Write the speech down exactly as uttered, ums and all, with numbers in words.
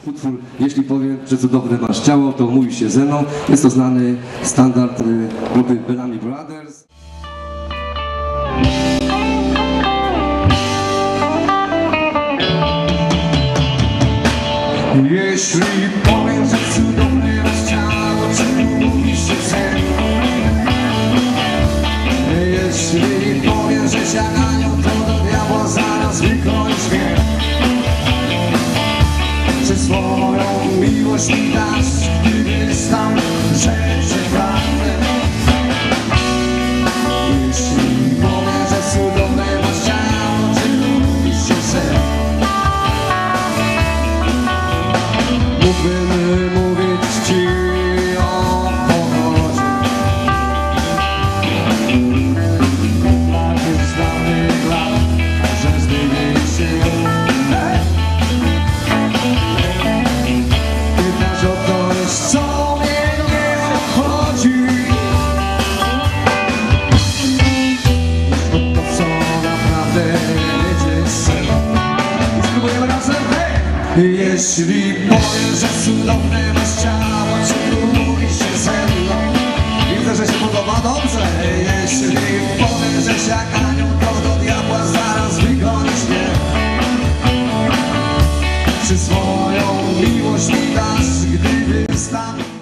utwór Jeśli powiem, że cudowne masz ciało, to mówi się ze mną. Jest to znany standard grupy Bellamy Brothers. Jeśli powiem, że cudowny masz ciało, czy mówi się ze mną? Jeśli powiem, że sięganią, to do diabła zaraz wykończ mnie. Czy swoją miłość mi dasz, gdy stan, że cię pragnę? Jeśli powiem, że cudowny masz ciało, czy mówi się ze mną? Mógłbym mówić ci o pogodzie, tak jest dawnych lat, że zdywiej się. Pytasz o coś, co mnie nie obchodzi, o to, co naprawdę wiedzieć chcę. I spróbujemy razem, hej! Jeśli powiem, że cudowny masz ciało, czy mówi się ze mną? Widzę, że się podoba, dobrze. Jeśli powiem, że sięganią, to do diabła zaraz wygonisz mnie. Czy swoją miłość mi dasz, gdy wystam?